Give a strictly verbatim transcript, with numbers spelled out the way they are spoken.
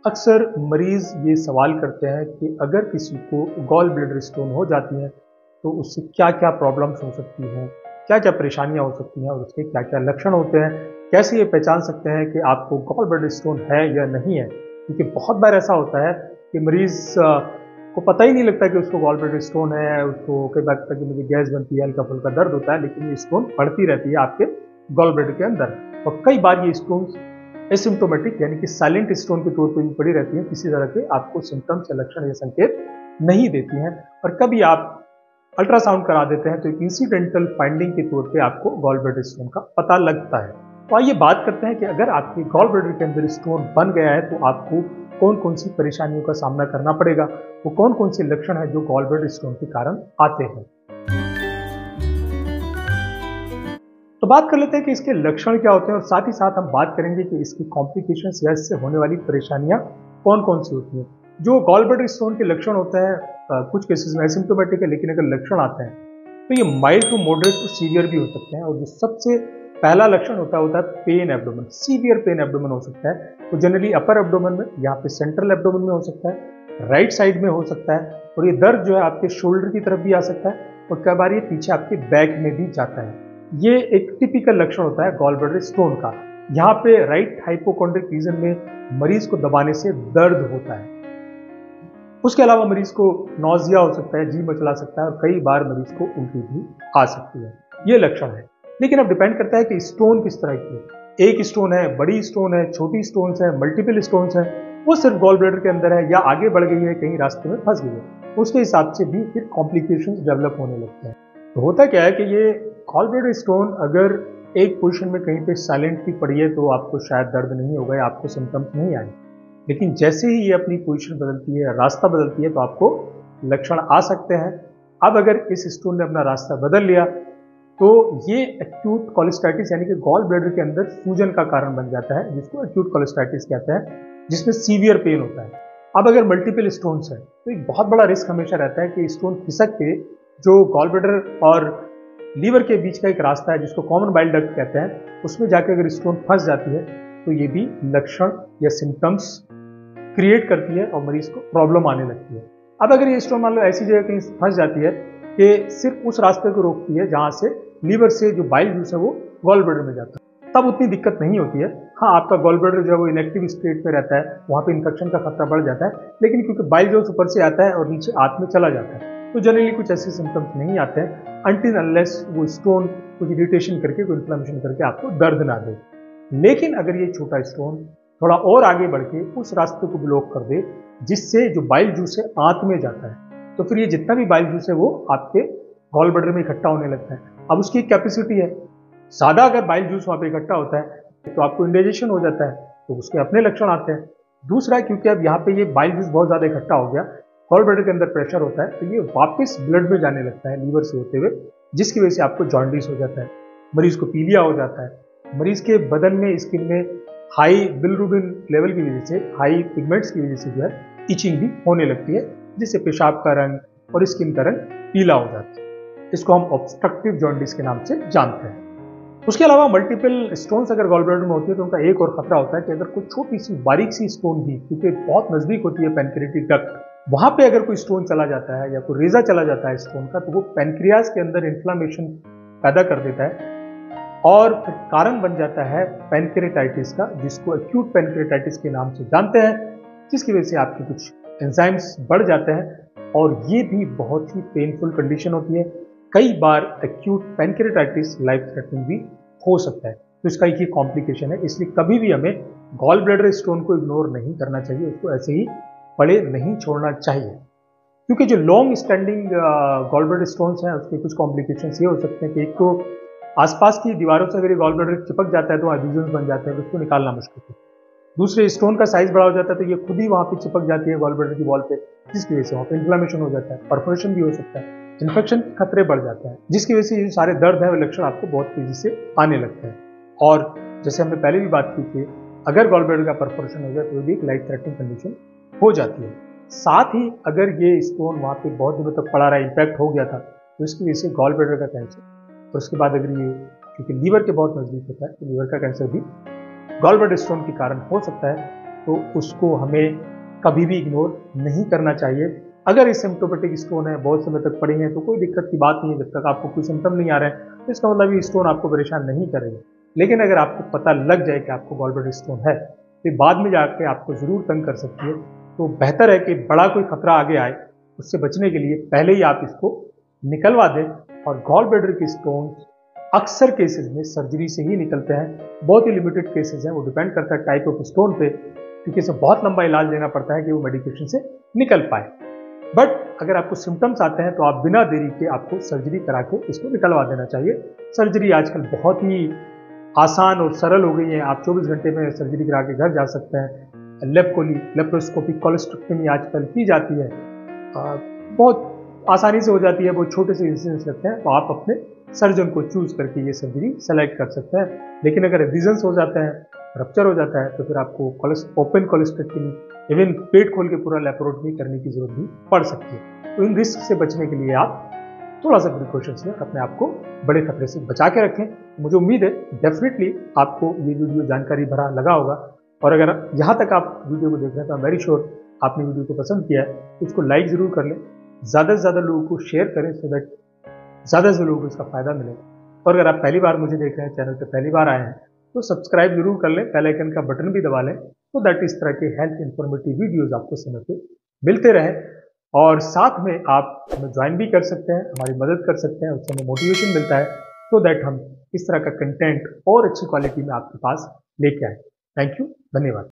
अक्सर मरीज ये सवाल करते हैं कि अगर किसी को गॉल ब्लैडर स्टोन हो जाती है तो उससे क्या क्या प्रॉब्लम्स हो सकती हैं, क्या क्या परेशानियां हो सकती हैं और उसके क्या क्या लक्षण होते हैं, कैसे ये पहचान सकते हैं कि आपको गॉल ब्लैडर स्टोन है या नहीं है। क्योंकि बहुत बार ऐसा होता है कि मरीज अ, को पता ही नहीं लगता कि उसको गॉल ब्लैडर स्टोन है। उसको कई बार लगता है कि मुझे गैस बनती है, हल्का फुल्का दर्द होता है, लेकिन ये स्टोन बढ़ती रहती है आपके गॉल ब्लैडर के अंदर। और कई बार ये स्टोन एसिम्प्टोमेटिक यानी कि साइलेंट स्टोन के तौर पर भी पड़ी रहती हैं, किसी तरह के आपको सिम्टम्स या लक्षण या संकेत नहीं देती हैं। और कभी आप अल्ट्रासाउंड करा देते हैं तो एक इंसिडेंटल फाइंडिंग के तौर पे आपको गॉल ब्लैडर स्टोन का पता लगता है। तो आइए बात करते हैं कि अगर आपके गॉल ब्लैडर के अंदर स्टोन बन गया है तो आपको कौन कौन सी परेशानियों का सामना करना पड़ेगा, वो कौन कौन से लक्षण है जो गॉल ब्लैडर स्टोन के कारण आते हैं। तो बात कर लेते हैं कि इसके लक्षण क्या होते हैं और साथ ही साथ हम बात करेंगे कि इसकी कॉम्प्लिकेशंस या इससे होने वाली परेशानियां कौन कौन सी होती हैं। जो गॉल ब्लैडर स्टोन के लक्षण होते हैं अ, कुछ केसेस में एसिम्प्टोमेटिक है, लेकिन अगर लक्षण आते हैं तो ये mild to moderate to severe भी हो सकते हैं। और जो सबसे पहला लक्षण होता है होता है pain abdomen, severe pain abdomen हो सकता है। तो जनरली अपर एब्डोमेन में, यहाँ पे सेंट्रल एब्डोमेन में हो सकता है, राइट साइड में हो सकता है। और ये दर्द जो है आपके शोल्डर की तरफ भी आ सकता है और कई बार ये पीछे आपके बैक में भी जाता है। ये एक टिपिकल लक्षण होता है गॉल ब्लैडर स्टोन का। यहाँ पे राइट हाइपोकॉन्ड्रिक रीजन में मरीज को दबाने से दर्द होता है। उसके अलावा मरीज को नौजिया हो सकता है, जी मचला सकता है और कई बार मरीज को उल्टी भी आ सकती है। ये लक्षण है, लेकिन अब डिपेंड करता है कि स्टोन किस तरह की है। एक स्टोन है, बड़ी स्टोन है, छोटी स्टोन है, मल्टीपल स्टोन है, वो सिर्फ गॉल ब्लैडर के अंदर है या आगे बढ़ गई है, कहीं रास्ते में फंस गई है, उसके हिसाब से भी फिर कॉम्प्लिकेशंस डेवलप होने लगते हैं। तो होता क्या है कि ये गॉल ब्लैडर स्टोन अगर एक पोजीशन में कहीं पे साइलेंट भी पड़ी है तो आपको शायद दर्द नहीं होगा या आपको सिम्टम्स नहीं आए, लेकिन जैसे ही ये अपनी पोजीशन बदलती है, रास्ता बदलती है, तो आपको लक्षण आ सकते हैं। अब अगर इस स्टोन ने अपना रास्ता बदल लिया तो ये एक्यूट कोलेस्टाइटिस यानी कि गॉल ब्लैडर के अंदर सूजन का कारण बन जाता है, जिसको एक्यूट कोलेस्टाइटिस कहते हैं, जिसमें सीवियर पेन होता है। अब अगर मल्टीपल स्टोन्स है तो एक बहुत बड़ा रिस्क हमेशा रहता है कि स्टोन खिसक के जो गॉल ब्लैडर और लीवर के बीच का एक रास्ता है जिसको कॉमन बाइल डक्ट कहते हैं, उसमें जाकर अगर स्टोन फंस जाती है तो ये भी लक्षण या सिम्टम्स क्रिएट करती है और मरीज को प्रॉब्लम आने लगती है। अब अगर ये स्टोन मान लो ऐसी जगह कहीं फंस जाती है कि सिर्फ उस रास्ते को रोकती है जहां से लीवर से जो बाइल जूस है वो गॉल ब्लैडर में जाता है, तब उतनी दिक्कत नहीं होती है। हाँ, आपका गॉल ब्लैडर जो है वो इनएक्टिव स्टेट में रहता है, वहां पे इन्फेक्शन का खतरा बढ़ जाता है, लेकिन क्योंकि बाइल जूस ऊपर से आता है और नीचे आंत में चला जाता है तो जनरली कुछ ऐसे सिम्टम्स नहीं आते हैं अनटिल अनलेस वो स्टोन कुछ इरिटेशन करके, कोई इन्फ्लेमेशन करके आपको दर्द ना दे। लेकिन अगर ये छोटा स्टोन थोड़ा और आगे बढ़ के उस रास्ते को ब्लॉक कर दे जिससे जो बाइल जूस है आंत में जाता है, तो फिर ये जितना भी बाइल जूस है वो आपके गॉल ब्लैडर में इकट्ठा होने लगता है। अब उसकी एक कैपेसिटी है, सादा अगर बाइल जूस वहां पे इकट्ठा होता है तो आपको इंडाइजेशन हो जाता है, तो उसके अपने लक्षण आते हैं। दूसरा, क्योंकि अब यहाँ पे ये बाइल जूस बहुत ज्यादा इकट्ठा हो गया, गॉल ब्लैडर के अंदर प्रेशर होता है, तो ये वापस ब्लड में जाने लगता है लीवर से होते हुए, जिसकी वजह से आपको जॉन्डिस हो जाता है, मरीज को पीलिया हो जाता है, मरीज के बदन में, स्किन में हाई बिलिरुबिन लेवल की वजह से, हाई पिगमेंट्स की वजह से जो है इचिंग भी होने लगती है, जिससे पेशाब का रंग और स्किन का रंग पीला हो जाता है। इसको हम ऑब्स्ट्रक्टिव जॉन्डिस के नाम से जानते हैं। उसके अलावा मल्टीपल स्टोन्स अगर गॉल ब्लैडर में होती है तो उनका एक और खतरा होता है कि अगर कोई छोटी सी बारीक सी स्टोन भी, क्योंकि बहुत नजदीक होती है पैनक्रियाटिक डक्ट, वहां पे अगर कोई स्टोन चला जाता है या कोई रेजा चला जाता है स्टोन का, तो वो पैनक्रियाज के अंदर इन्फ्लामेशन पैदा कर देता है और फिर कारण बन जाता है पैनक्रियाटाइटिस का, जिसको एक्यूट पैनक्रियाटाइटिस के नाम से जानते हैं, जिसकी वजह से आपके कुछ एंजाइम्स बढ़ जाते हैं और ये भी बहुत ही पेनफुल कंडीशन होती है। कई बार एक्यूट पैनक्रियाटाइटिस लाइफ थ्रेटनिंग भी हो सकता है, तो इसका एक ही कॉम्प्लिकेशन है। इसलिए कभी भी हमें गॉल ब्लैडर स्टोन को इग्नोर नहीं करना चाहिए, उसको ऐसे ही पड़े नहीं छोड़ना चाहिए, क्योंकि जो long standing gall bladder stones हैं उसके कुछ कॉम्प्लिकेशंस ये हो सकते हैं कि एक तो आसपास की दीवारों से अगर ये गॉल ब्लैडर चिपक जाता है तो एडिशंस बन जाते हैं, उसको निकालना मुश्किल है। दूसरे, स्टोन का साइज बड़ा हो जाता है तो ये खुद ही वहां पे चिपक जाती है गॉल ब्लैडर की वॉल पे, जिसकी वजह से वहां पे इन्फ्लेमेशन हो जाता है, परफोरेशन भी हो सकता है, इन्फेक्शन के खतरे बढ़ जाते हैं, जिसकी वजह से ये सारे दर्द है वो लक्षण आपको बहुत तेजी से आने लगते हैं। और जैसे हमने पहले भी बात की थी, अगर गॉल ब्लैडर का परफोरेशन हो जाए तो भी एक लाइफ थ्रेटनिंग कंडीशन हो जाती है। साथ ही अगर ये स्टोन वहां पे बहुत दिनों तक पड़ा रहा, इंपैक्ट हो गया था, तो इसकी वजह से गॉल ब्लैडर का कैंसर, और उसके बाद अगर ये क्योंकि लीवर के बहुत नजदीक होता है तो लीवर का कैंसर भी गॉल ब्लैडर स्टोन के कारण हो सकता है। तो उसको हमें कभी भी इग्नोर नहीं करना चाहिए। अगर ये सिम्प्टोमेटिक स्टोन है, बहुत समय तक पड़े हैं, तो कोई दिक्कत की बात नहीं है। जब तक आपको कोई सिम्टम नहीं आ रहे हैं तो इसका मतलब ये स्टोन आपको परेशान नहीं करेगा। लेकिन अगर आपको पता लग जाए कि आपको गॉलब्लैडर स्टोन है तो बाद में जाके आपको ज़रूर तंग कर सकती है। तो बेहतर है कि बड़ा कोई खतरा आगे आए, उससे बचने के लिए पहले ही आप इसको निकलवा दें। और गॉलब्लैडर के स्टोन अक्सर केसेस में सर्जरी से ही निकलते हैं। बहुत ही लिमिटेड केसेस हैं, वो डिपेंड करता है टाइप ऑफ स्टोन पे, क्योंकि इसे बहुत लंबा इलाज लेना पड़ता है कि वो मेडिकेशन से निकल पाए। बट अगर आपको सिम्टम्स आते हैं तो आप बिना देरी के आपको सर्जरी करा के इसको निकलवा देना चाहिए। सर्जरी आजकल बहुत ही आसान और सरल हो गई है। आप चौबीस घंटे में सर्जरी करा के घर जा सकते हैं। लेप्रोकोली लेप्रोस्कोपिक कोलोस्टोमी आजकल की जाती है, आ, बहुत आसानी से हो जाती है। बहुत छोटे से इंसिडेंस लगते हैं, तो आप अपने सर्जन को चूज करके ये सर्जरी सेलेक्ट कर सकते हैं। लेकिन अगर एडिशंस हो जाते हैं, रप्चर हो जाता है, तो फिर आपको ओपन कोलोस्टोमी, इवन पेट खोल के पूरा लेप्रोटमी करने की जरूरत भी पड़ सकती है। तो इन रिस्क से बचने के लिए आप थोड़ा सा प्रिकॉशंस में अपने आप को बड़े खतरे से बचा के रखें। मुझे उम्मीद है डेफिनेटली आपको ये वीडियो जानकारी भरा लगा होगा। और अगर यहाँ तक आप वीडियो को देख रहे हैं तो आई एम वेरी श्योर आपने वीडियो को पसंद किया है, तो इसको लाइक जरूर कर लें, ज़्यादा से ज़्यादा लोगों को शेयर करें, सो दैट ज़्यादा से लोगों को इसका फायदा मिले। और अगर आप पहली बार मुझे देख रहे हैं, चैनल पर पहली बार आए हैं, तो सब्सक्राइब जरूर कर लें, बेल आइकन का बटन भी दबा लें, तो दैट इस तरह के हेल्थ इंफॉर्मेटिव वीडियोस आपको समय पे मिलते रहे। और साथ में आप हमें ज्वाइन भी कर सकते हैं, हमारी मदद कर सकते हैं, उससे हमें मोटिवेशन मिलता है, सो दैट हम इस तरह का कंटेंट और अच्छी क्वालिटी में आपके पास लेके आए। थैंक यू, धन्यवाद।